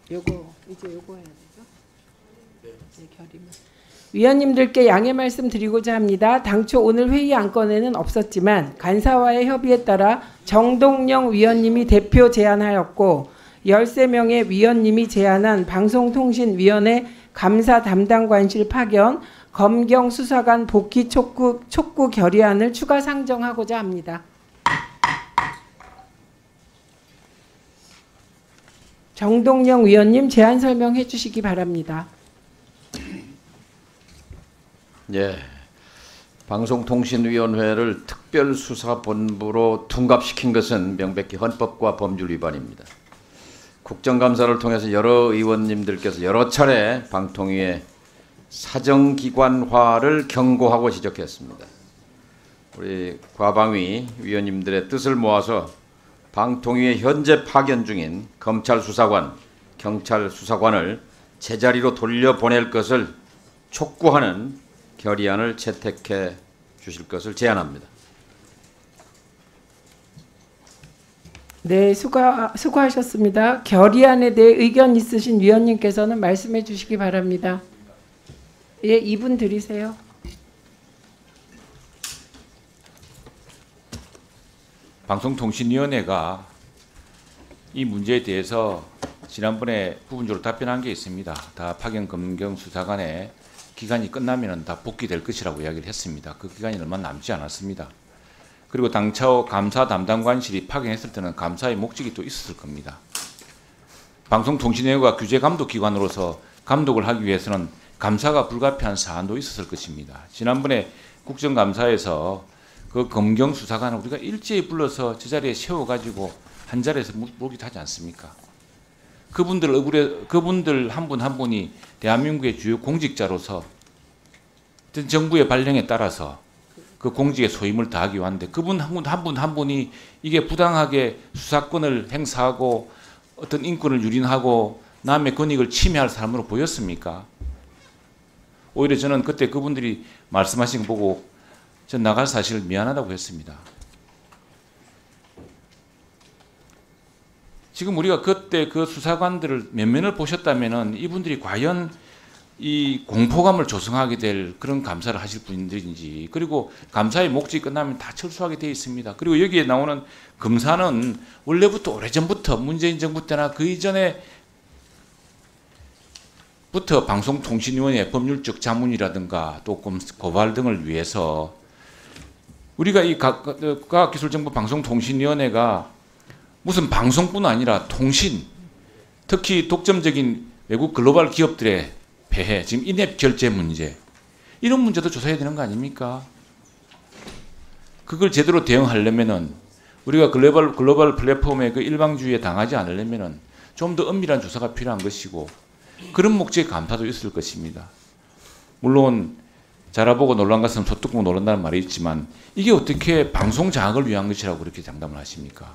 요거 이제 요거 해야 되죠? 네, 결의문. 위원님들께 양해 말씀드리고자 합니다. 당초 오늘 회의 안건에는 없었지만 간사와의 협의에 따라 정동영 위원님이 대표 제안하였고 13명의 위원님이 제안한 방송통신위원회 감사 담당관실 파견, 검경 수사관 복귀 촉구 결의안을 추가 상정하고자 합니다. 정동영 위원님 제안 설명해 주시기 바랍니다. 예, 방송통신위원회를 특별수사본부로 둔갑시킨 것은 명백히 헌법과 법률 위반입니다. 국정감사를 통해서 여러 의원님들께서 여러 차례 방통위의 사정기관화를 경고하고 지적했습니다. 우리 과방위 위원님들의 뜻을 모아서 방통위에 현재 파견 중인 검찰수사관, 경찰수사관을 제자리로 돌려보낼 것을 촉구하는 결의안을 채택해 주실 것을 제안합니다. 네, 수고하셨습니다. 결의안에 대해 의견 있으신 위원님께서는 말씀해 주시기 바랍니다. 예, 2분 드리세요. 방송통신위원회가 이 문제에 대해서 지난번에 부분적으로 답변한 게 있습니다. 다 파견 검경 수사관의 기간이 끝나면 다 복귀될 것이라고 이야기를 했습니다. 그 기간이 얼마 남지 않았습니다. 그리고 당초 감사 담당관실이 파견했을 때는 감사의 목적이 또 있었을 겁니다. 방송통신위원회가 규제감독기관으로서 감독을 하기 위해서는 감사가 불가피한 사안도 있었을 것입니다. 지난번에 국정감사에서 그 검경 수사관을 우리가 일제히 불러서 제자리에 세워가지고 한 자리에서 모기도 하지 않습니까? 그분들 한 분 한 분이 대한민국의 주요 공직자로서 정부의 발령에 따라서 그 공직에 소임을 다하기 위한데 그분 한 분이 이게 부당하게 수사권을 행사하고 어떤 인권을 유린하고 남의 권익을 침해할 사람으로 보였습니까? 오히려 저는 그때 그분들이 말씀하신 거 보고 전 나갈 사실을 미안하다고 했습니다. 지금 우리가 그때 그 수사관들을 면면을 보셨다면은 이분들이 과연 이 공포감을 조성하게 될 그런 감사를 하실 분들인지, 그리고 감사의 목적이 끝나면 다 철수하게 되어 있습니다. 그리고 여기에 나오는 검사는 원래부터 오래전부터 문재인 정부 때나 그 이전에 부터 방송통신위원회 법률적 자문이라든가 또 고발 등을 위해서 우리가 이 과학기술정보 방송통신위원회가 무슨 방송뿐 아니라 통신, 특히 독점적인 외국 글로벌 기업들의 폐해, 지금 인앱 결제 문제, 이런 문제도 조사해야 되는 거 아닙니까? 그걸 제대로 대응하려면은 우리가 글로벌 플랫폼의 그 일방주의에 당하지 않으려면은 좀 더 엄밀한 조사가 필요한 것이고, 그런 목적의 감사도 있을 것입니다. 물론 자라보고 놀란 것은 소뚜 보고 놀란다는 말이 있지만 이게 어떻게 방송 장악을 위한 것이라고 그렇게 장담을 하십니까?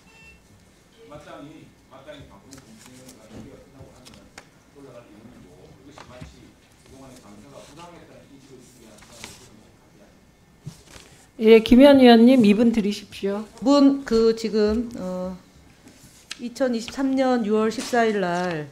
예, 김현 의원님 2분 드리십시오. 지금 2023년 6월 14일 날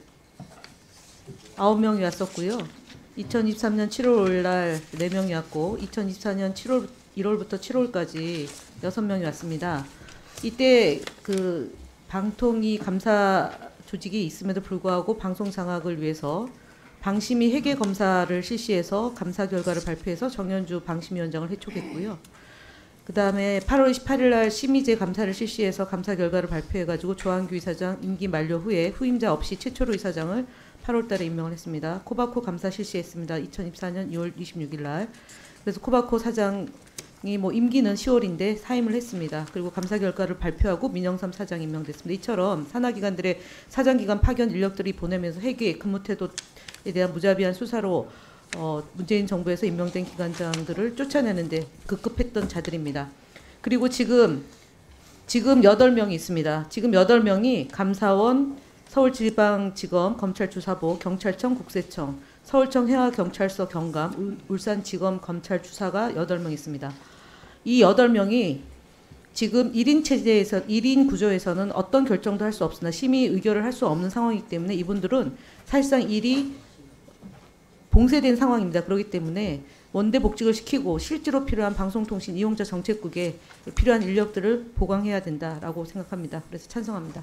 9명이 왔었고요. 2023년 7월 5일 날 4명이 왔고 2024년 1월부터 7월까지 6명이 왔습니다. 이때 그 방통위 감사 조직이 있음에도 불구하고 방송 장악을 위해서 방심위 회계 검사를 실시해서 감사 결과를 발표해서 정현주 방심위원장을 해촉했고요. 그 다음에 8월 28일 날 심의제 감사를 실시해서 감사 결과를 발표해가지고 조한규 이사장 임기 만료 후에 후임자 없이 최초로 이사장을 8월 달에 임명을 했습니다. 코바코 감사 실시했습니다. 2024년 2월 26일 날. 그래서 코바코 사장이 임기는 10월인데 사임을 했습니다. 그리고 감사 결과를 발표하고 민영삼 사장이 임명됐습니다. 이처럼 산하기관들의 사장기관 파견 인력들이 보내면서 회계 근무 태도에 대한 무자비한 수사로 문재인 정부에서 임명된 기관장들을 쫓아내는데 급급했던 자들입니다. 그리고 지금 8명이 있습니다. 지금 8명이 감사원, 서울지방지검, 검찰조사부, 경찰청, 국세청, 서울청 해화경찰서 경감, 울산지검 검찰주사가 8명 있습니다. 이 8명이 지금 1인 체제에서 1인 구조에서는 어떤 결정도 할 수 없으나 심의 의결을 할 수 없는 상황이기 때문에 이분들은 사실상 일이 봉쇄된 상황입니다. 그렇기 때문에 원대 복직을 시키고 실제로 필요한 방송통신 이용자 정책국에 필요한 인력들을 보강해야 된다라고 생각합니다. 그래서 찬성합니다.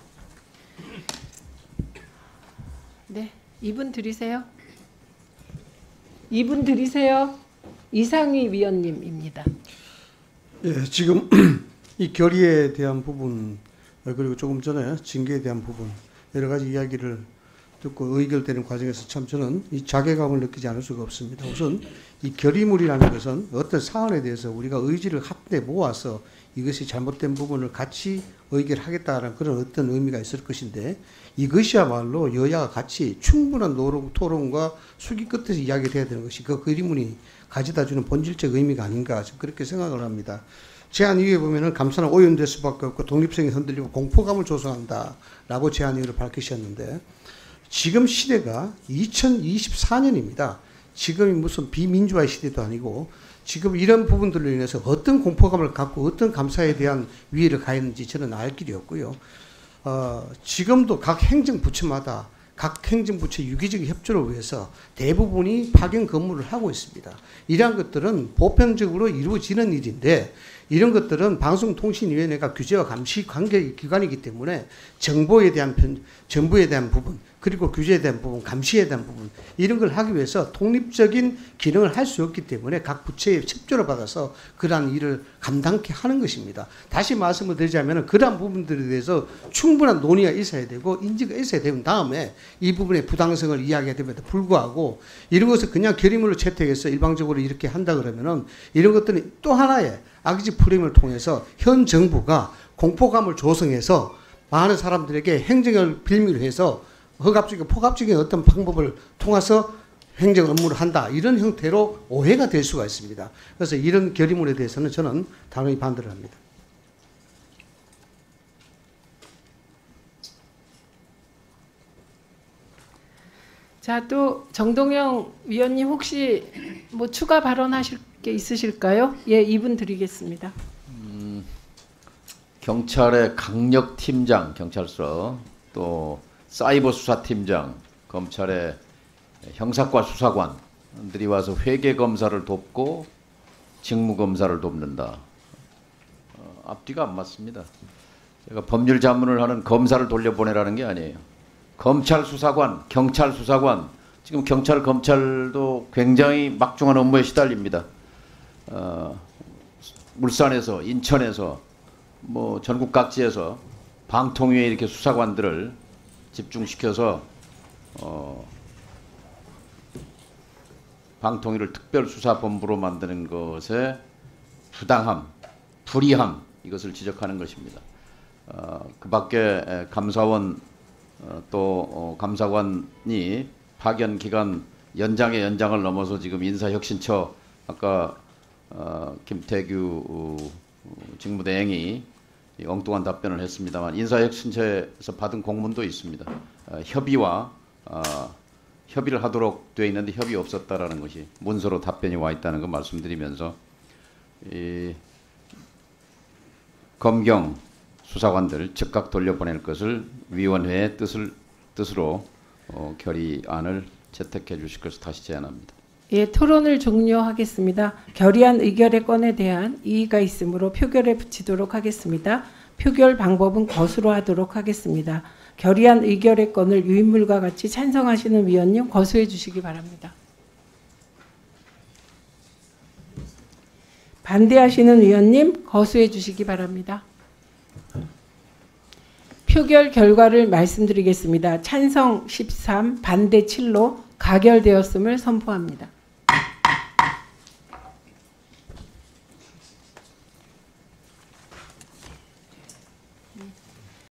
네, 이분 드리세요. 이분 드리세요. 이상희 위원님입니다. 예, 지금 이 결의에 대한 부분 그리고 조금 전에 징계에 대한 부분 여러 가지 이야기를 듣고 의결되는 과정에서 참 저는 이 자괴감을 느끼지 않을 수가 없습니다. 우선 이 결의물이라는 것은 어떤 사안에 대해서 우리가 의지를 한데 모아서 이것이 잘못된 부분을 같이 의결하겠다는 그런 어떤 의미가 있을 것인데 이것이야말로 여야가 같이 충분한 토론과 수기 끝에서 이야기를 해야 되는 것이 그 결의문이 가져다주는 본질적 의미가 아닌가 그렇게 생각을 합니다. 제안 이유에 보면은 감사는 오염될 수밖에 없고 독립성이 흔들리고 공포감을 조성한다라고 제안 이유를 밝히셨는데 지금 시대가 2024년입니다. 지금이 무슨 비민주화의 시대도 아니고 지금 이런 부분들로 인해서 어떤 공포감을 갖고 어떤 감사에 대한 위해를 가했는지 저는 알 길이 없고요. 지금도 각 행정부처마다 각 행정부처 유기적 협조를 위해서 대부분이 파견 근무를 하고 있습니다. 이러한 것들은 보편적으로 이루어지는 일인데 이런 것들은 방송통신위원회가 규제와 감시 관계 기관이기 때문에 정보에 대한 정부에 대한 부분 그리고 규제에 대한 부분 감시에 대한 부분 이런 걸 하기 위해서 독립적인 기능을 할 수 없기 때문에 각 부처의 협조를 받아서 그러한 일을 감당케 하는 것입니다. 다시 말씀을 드리자면 그러한 부분들에 대해서 충분한 논의가 있어야 되고 인지가 있어야 된 다음에 이 부분의 부당성을 이야기해야 됩니다. 불구하고 이런 것을 그냥 결의문으로 채택해서 일방적으로 이렇게 한다 그러면은 이런 것들이 또 하나의 악의적 프레임을 통해서 현 정부가 공포감을 조성해서 많은 사람들에게 행정을 빌미로 해서 허갑적이고 포갑적인 어떤 방법을 통해서 행정 업무를 한다. 이런 형태로 오해가 될 수가 있습니다. 그래서 이런 결의문에 대해서는 저는 당연히 반대를 합니다. 자, 또 정동영 위원님 혹시 뭐 추가 발언하실 게 있으실까요? 예, 이분 드리겠습니다. 경찰의 강력팀장 경찰서 또 사이버 수사팀장 검찰의 형사과 수사관들이 와서 회계 검사를 돕고 직무 검사를 돕는다. 앞뒤가 안 맞습니다. 제가 법률 자문을 하는 검사를 돌려보내라는 게 아니에요. 검찰 수사관, 경찰 수사관, 지금 경찰, 검찰도 굉장히 막중한 업무에 시달립니다. 울산에서, 인천에서, 뭐 전국 각지에서 방통위에 이렇게 수사관들을 집중시켜서 방통위를 특별수사본부로 만드는 것에 부당함, 불이함 이것을 지적하는 것입니다. 그 밖에 감사원 또 감사관이 파견 기간 연장의 연장을 넘어서 지금 인사혁신처 아까 김태규 직무대행이 엉뚱한 답변을 했습니다만 인사혁신처에서 받은 공문도 있습니다. 협의를 하도록 되어 있는데 협의 없었다라는 것이 문서로 답변이 와 있다는 거 말씀드리면서 이 검경 수사관들 즉각 돌려보낼 것을 위원회의 뜻으로 결의안을 채택해 주실 것을 다시 제안합니다. 예, 토론을 종료하겠습니다. 결의안 의결의 건에 대한 이의가 있으므로 표결에 붙이도록 하겠습니다. 표결 방법은 거수로 하도록 하겠습니다. 결의안 의결의 건을 유인물과 같이 찬성하시는 위원님 거수해 주시기 바랍니다. 반대하시는 위원님 거수해 주시기 바랍니다. 표결 결과를 말씀드리겠습니다. 찬성 13, 반대 7로 가결되었음을 선포합니다.